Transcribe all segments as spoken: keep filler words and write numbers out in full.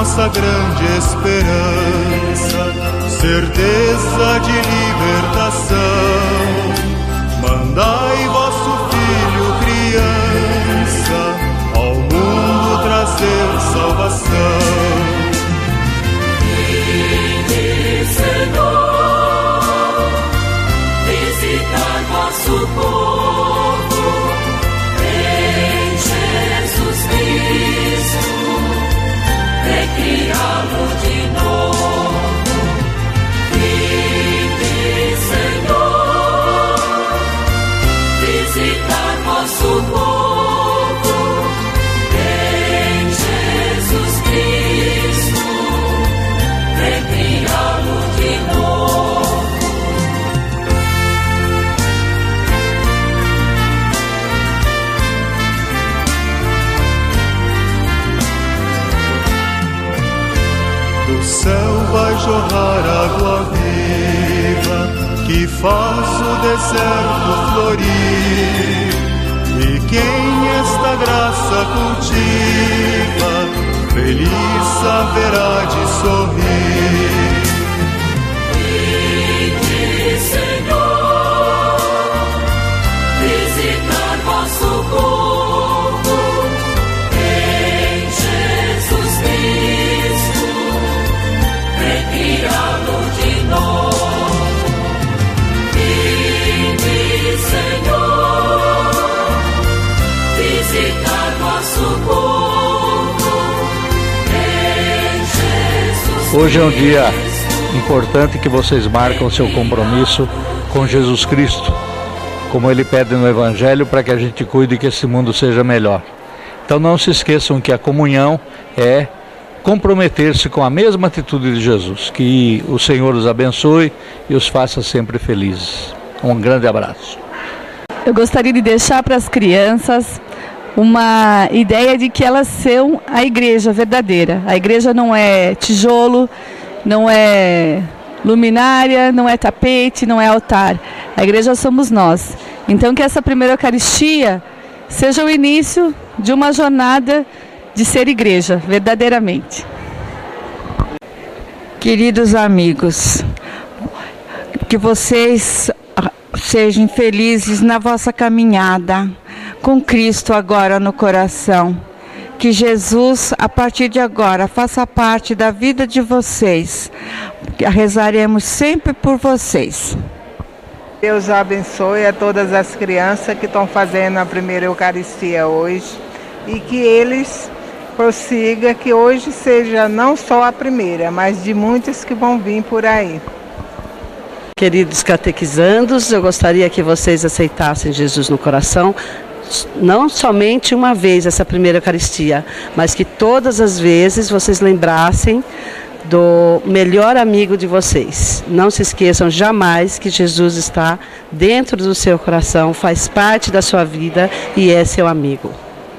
nossa grande esperança, certeza de libertação. Mandai vosso Filho criança ao mundo trazer salvação. Vinde, Senhor, visitar vosso povo em Jesus Cristo, recriá-lo de novo. Vinde, Senhor, visitar vosso povo em Jesus Cristo, recriá-lo de novo. Do céu vai jorrar água viva que faz o deserto florir. E quem esta graça cultiva, feliz haverá de sorrir. Vinde, Senhor, visitar vosso povo em Jesus Cristo, recriá-lo de novo. Vinde, Senhor, visitar vosso povo em Jesus Cristo. Hoje é um dia importante que vocês marcam seu compromisso com Jesus Cristo, como Ele pede no Evangelho, para que a gente cuide que esse mundo seja melhor. Então não se esqueçam que a comunhão é comprometer-se com a mesma atitude de Jesus. Que o Senhor os abençoe e os faça sempre felizes. Um grande abraço. Eu gostaria de deixar para as crianças uma ideia de que elas são a igreja verdadeira. A igreja não é tijolo, não é luminária, não é tapete, não é altar. A igreja somos nós. Então que essa primeira Eucaristia seja o início de uma jornada de ser igreja, verdadeiramente. Queridos amigos, que vocês sejam felizes na vossa caminhada com Cristo agora no coração. Que Jesus, a partir de agora, faça parte da vida de vocês. Rezaremos sempre por vocês. Deus abençoe a todas as crianças que estão fazendo a primeira Eucaristia hoje e que eles prossigam, que hoje seja não só a primeira, mas de muitas que vão vir por aí. Queridos catequizandos, eu gostaria que vocês aceitassem Jesus no coração, não somente uma vez essa primeira Eucaristia, mas que todas as vezes vocês lembrassem do melhor amigo de vocês. Não se esqueçam jamais que Jesus está dentro do seu coração, faz parte da sua vida e é seu amigo.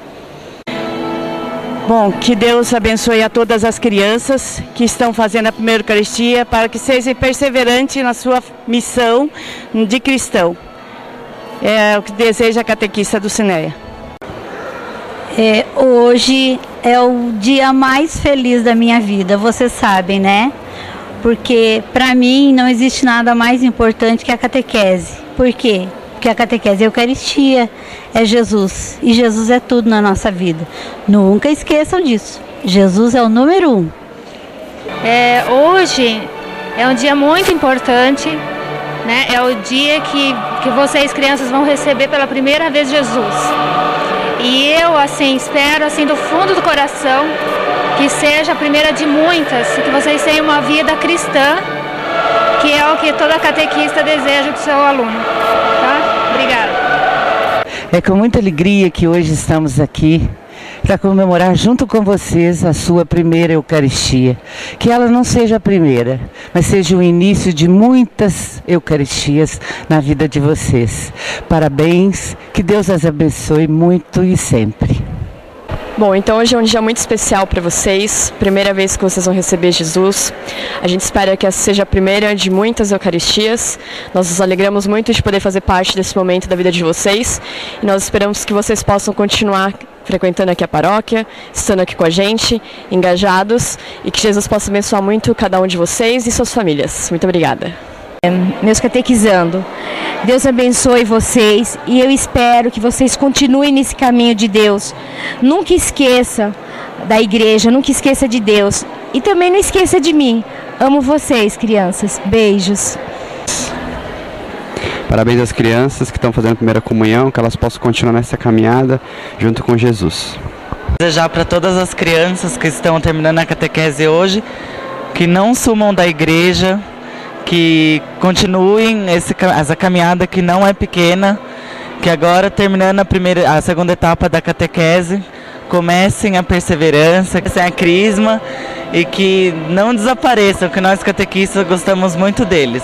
Bom, que Deus abençoe a todas as crianças que estão fazendo a primeira Eucaristia, para que sejam perseverantes na sua missão de cristão. É o que deseja a catequista Dulcineia. É, hoje é o dia mais feliz da minha vida, vocês sabem, né? Porque para mim não existe nada mais importante que a catequese. Por quê? Porque a catequese é a Eucaristia, é Jesus. E Jesus é tudo na nossa vida. Nunca esqueçam disso. Jesus é o número um. É, hoje é um dia muito importante, né? É o dia que, que vocês, crianças, vão receber pela primeira vez Jesus. E eu, assim, espero, assim, do fundo do coração, que seja a primeira de muitas, que vocês tenham uma vida cristã, que é o que toda catequista deseja do seu aluno. Tá? Obrigada. É com muita alegria que hoje estamos aqui para comemorar junto com vocês a sua primeira Eucaristia. Que ela não seja a primeira, mas seja o início de muitas Eucaristias na vida de vocês. Parabéns, que Deus as abençoe muito e sempre. Bom, então hoje é um dia muito especial para vocês, primeira vez que vocês vão receber Jesus. A gente espera que essa seja a primeira de muitas Eucaristias. Nós nos alegramos muito de poder fazer parte desse momento da vida de vocês e nós esperamos que vocês possam continuar frequentando aqui a paróquia, estando aqui com a gente, engajados, e que Jesus possa abençoar muito cada um de vocês e suas famílias. Muito obrigada. Meus catequizando, Deus abençoe vocês e eu espero que vocês continuem nesse caminho de Deus. Nunca esqueça da igreja, nunca esqueça de Deus e também não esqueça de mim. Amo vocês, crianças. Beijos. Parabéns às crianças que estão fazendo a primeira comunhão, que elas possam continuar nessa caminhada junto com Jesus. Desejar para todas as crianças que estão terminando a catequese hoje, que não sumam da igreja, que continuem esse, essa caminhada que não é pequena, que agora terminando a, primeira, a segunda etapa da catequese, comecem a perseverança, comecem a crisma e que não desapareçam, que nós catequistas gostamos muito deles.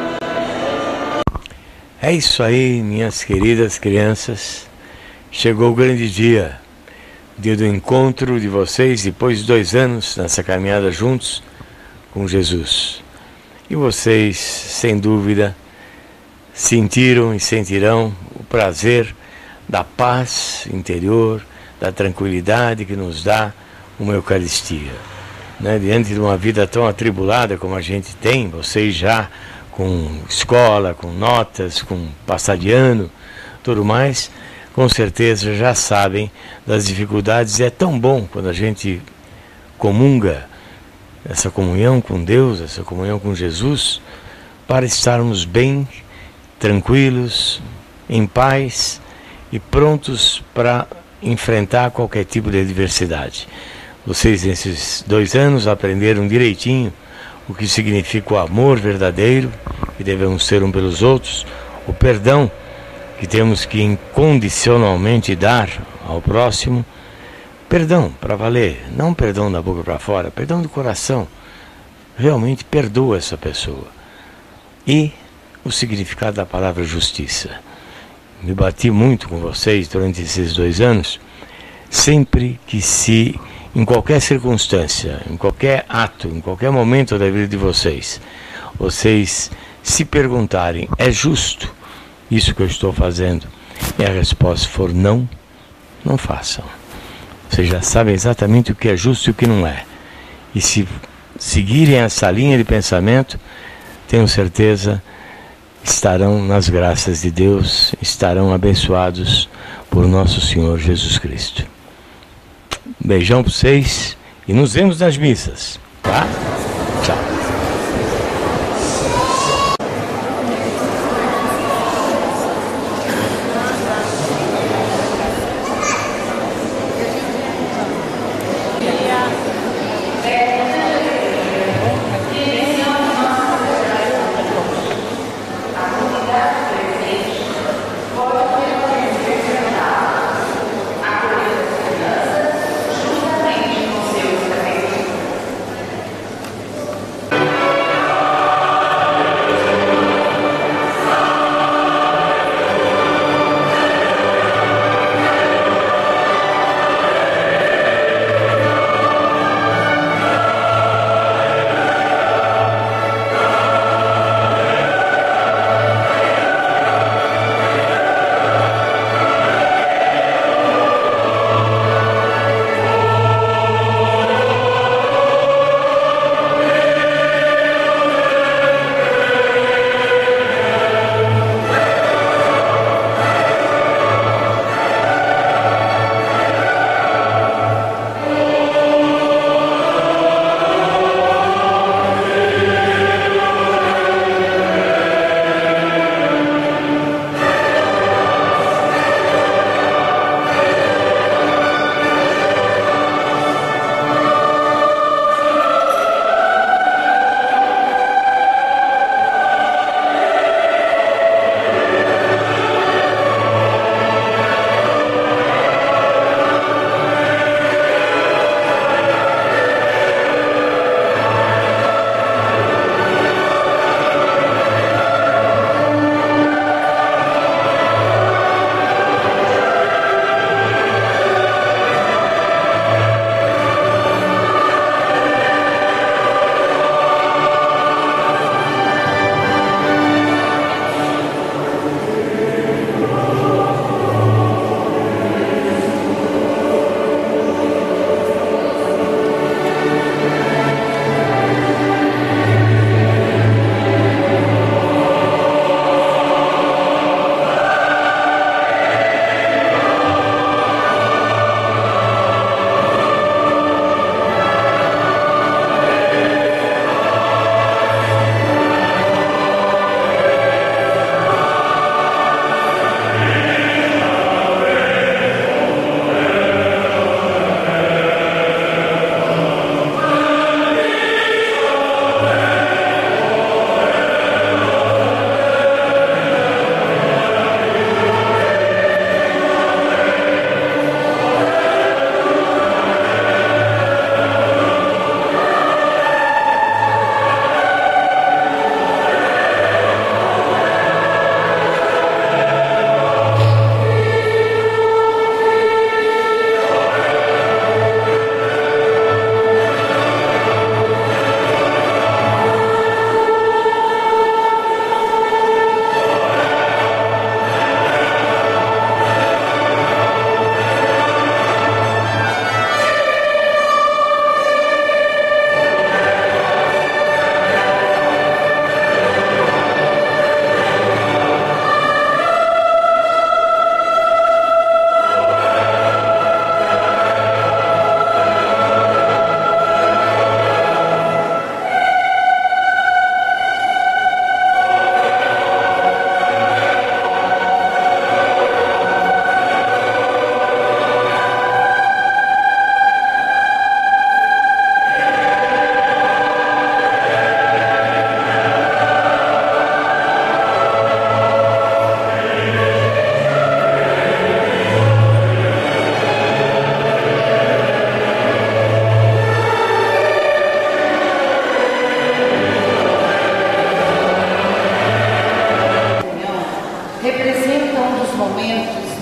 É isso aí, minhas queridas crianças, chegou o grande dia, dia do encontro de vocês depois de dois anos nessa caminhada juntos com Jesus. E vocês, sem dúvida, sentiram e sentirão o prazer da paz interior, da tranquilidade que nos dá uma Eucaristia. Né? Diante de uma vida tão atribulada como a gente tem, vocês já com escola, com notas, com passar de ano, tudo mais, com certeza já sabem das dificuldades. E é tão bom quando a gente comunga, essa comunhão com Deus, essa comunhão com Jesus, para estarmos bem, tranquilos, em paz e prontos para enfrentar qualquer tipo de adversidade. Vocês, nesses dois anos, aprenderam direitinho o que significa o amor verdadeiro, que devemos ter um pelos outros, o perdão que temos que incondicionalmente dar ao próximo. Perdão para valer, não perdão da boca para fora, perdão do coração. Realmente perdoa essa pessoa. E o significado da palavra justiça. Me bati muito com vocês durante esses dois anos, sempre que se, em qualquer circunstância, em qualquer ato, em qualquer momento da vida de vocês, vocês se perguntarem, é justo isso que eu estou fazendo? E a resposta for não, não façam. Vocês já sabem exatamente o que é justo e o que não é. E se seguirem essa linha de pensamento, tenho certeza, estarão nas graças de Deus, estarão abençoados por nosso Senhor Jesus Cristo. Um beijão para vocês e nos vemos nas missas, tá? Tchau.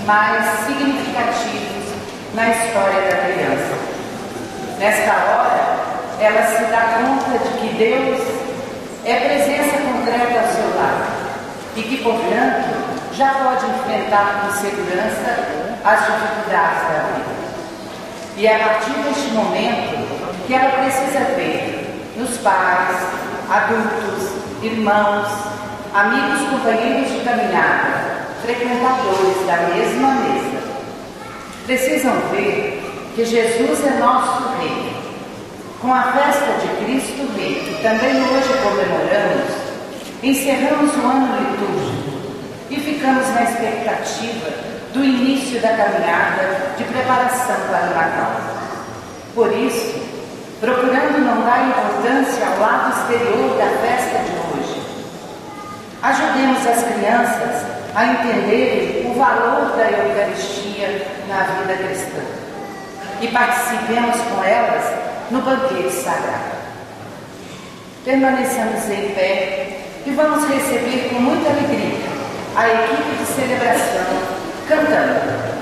mais significativos na história da criança. Nesta hora, ela se dá conta de que Deus é presença concreta ao seu lado e que, portanto, já pode enfrentar com segurança as dificuldades da vida. E é a partir deste momento que ela precisa ver nos pais, adultos, irmãos, amigos, companheiros de caminhada, frequentadores da mesma mesa. Precisam ver que Jesus é nosso Rei. Com a festa de Cristo Rei, que também hoje comemoramos, encerramos o ano litúrgico e ficamos na expectativa do início da caminhada de preparação para o Natal. Por isso, procurando não dar importância ao lado exterior da festa de hoje, ajudemos as crianças a entenderem o valor da Eucaristia na vida cristã e participemos com elas no banquete sagrado. Permaneçamos em pé e vamos receber com muita alegria a equipe de celebração cantando.